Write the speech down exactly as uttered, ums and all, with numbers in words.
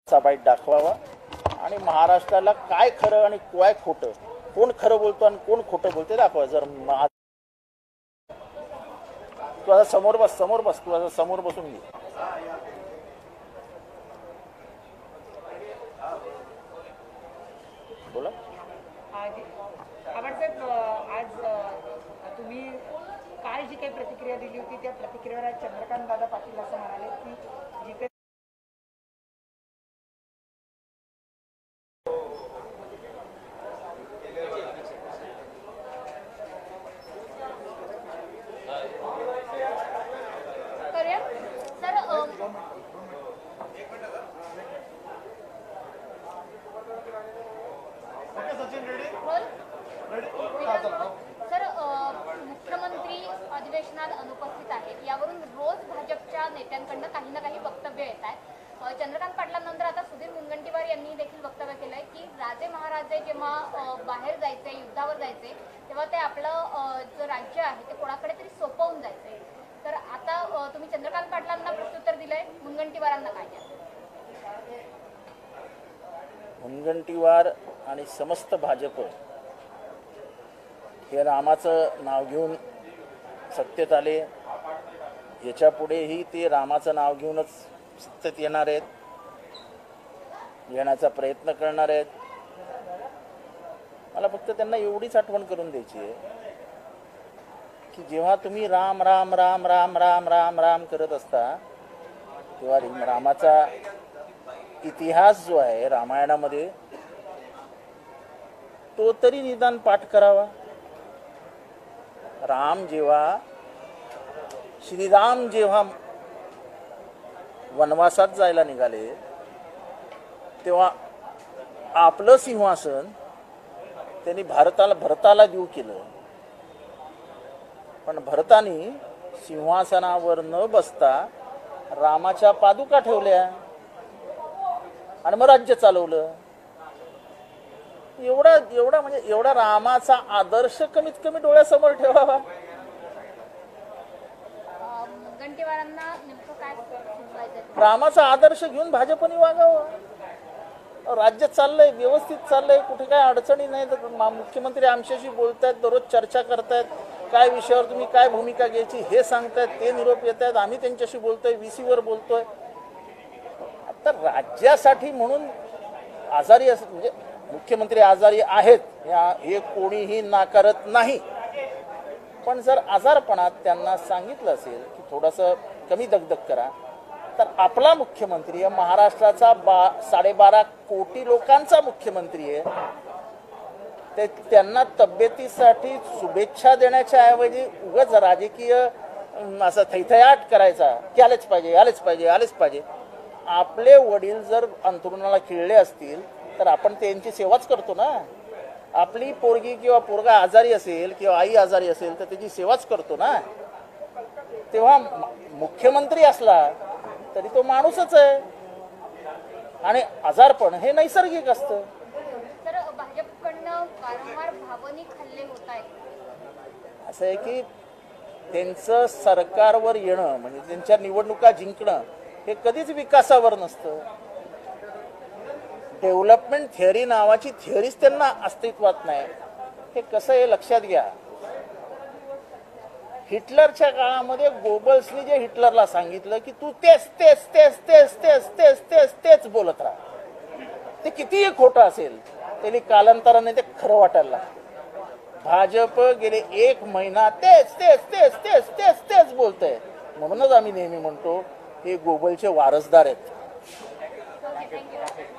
Bite दाखवावा आणि महाराष्ट्राला काय खरं आणि काय खोटं, कोण खरं बोलतो आणि कोण खोटं बोलते दाखवा. जर तू आता समोर बस समोर बस तू आता समोर बसून घे. बोला. साहेब, आज तुम्ही काल जी काही प्रतिक्रिया दिली होती त्या प्रतिक्रियेवर आज चंद्रकांत दादा पाटील असं म्हणाले की जी काही सर मुख्यमंत्री अधिवेशनात अनुपस्थित आहेत, यावरून रोज भाजपच्या नेत्यांकडून काही ना काही वक्तव्य येत आहेत. चंद्रकांत पाटलांनंतर आता सुधीर मुनगंटीवार यांनी देखील वक्तव्य केलंय की राजे महाराजे जेव्हा बाहेर जायचे, युद्धावर जायचे, तेव्हा ते आपलं जे राज्य आहे ते कोणाकडे तरी सोपवून जायचे. तर आता तुम्ही चंद्रकांत पाटलांना प्रत्युत्तर दिलंय, मुनगंटीवारांना काय द्या? मुनगंटीवार आणि समस्त भाजप हे रामाचं नाव घेऊन सत्तेत आले. याच्या पुढेही ते रामाचं नाव घेऊनच सत्तेत येणार आहेत, येण्याचा प्रयत्न करणार आहेत. मला फक्त त्यांना एवढीच आठवण करून द्यायची आहे की जेव्हा तुम्ही राम राम राम राम राम राम राम करत असता तेव्हा रामाचा इतिहास जो आहे रामायणामध्ये तो तरी निदान पाठ करावा. राम जेव्हा श्रीराम जेव्हा वनवासात जायला निघाले तेव्हा आपलं सिंहासन त्यांनी भारताला भरताला देऊ केलं, पण भरतानी सिंहासनावर न बसता रामाच्या पादुका ठेवल्या आणि मग राज्य चालवलं. एवढा एवढा म्हणजे एवढा रामाचा आदर्श कमीत कमी डोळ्यासमोर ठेवावा. रामाचा आदर्श घेऊन भाजपने वागावं. राज्य चाललंय, व्यवस्थित चाललंय, कुठे काय अडचणी नाही. तर मुख्यमंत्री आमच्याशी बोलतायत, दररोज चर्चा करतायत, काय विषयावर तुम्ही काय भूमिका घ्यायची हे सांगतायत, ते निरोप येत आहेत, आम्ही त्यांच्याशी बोलतोय, व्हीसीवर बोलतोय. तर राज्यासाठी म्हणून आजारी अस म्हणजे मुख्यमंत्री आजारी आहेत हे कोणीही नाकारत नाही, पण जर आजारपणात त्यांना सांगितलं असेल की थोडंसं कमी दगदग करा, तर आपला मुख्यमंत्री आहे, महाराष्ट्राचा बा साडेबारा कोटी लोकांचा मुख्यमंत्री आहे, ते त्यांना तब्येतीसाठी शुभेच्छा देण्याच्या ऐवजी उगाच राजकीय असं थैथयाट करायचा की आलेच पाहिजे आलेच पाहिजे आलेच पाहिजे. आपले वडील जर अंथरुणाला खिळले असतील तर आपण त्यांची सेवाच करतो ना. आपली पोरगी किंवा पोरगा आजारी असेल किंवा आई आजारी असेल तर त्याची सेवाच करतो ना. तेव्हा मुख्यमंत्री असला तरी तो माणूसच आहे आणि आजारपण हे नैसर्गिक असतं. तर भाजपकडनं वारंवार भावनिक हल्ले होत आहेत. असं आहे की त्यांचं सरकारवर येणं म्हणजे त्यांच्या निवडणुका जिंकणं हे कधीच विकासावर नसतं. डेव्हलपमेंट थिअरी नावाची थिअरीच त्यांना अस्तित्वात नाही. हे कसं आहे लक्षात घ्या. हिटलरच्या काळामध्ये गोबल्सनी जे हिटलरला सांगितलं की तू तेच तेच तेच तेच तेच तेच तेच तेच बोलत राहा, ते कितीही खोटं असेल त्यांनी कालांतराने ते खरं वाटायला लागलं. भाजप गेले एक महिना तेच तेच तेच तेच तेच तेच बोलतंय. म्हणूनच आम्ही नेहमी म्हणतो हे गोबलचे वारसदार आहेत.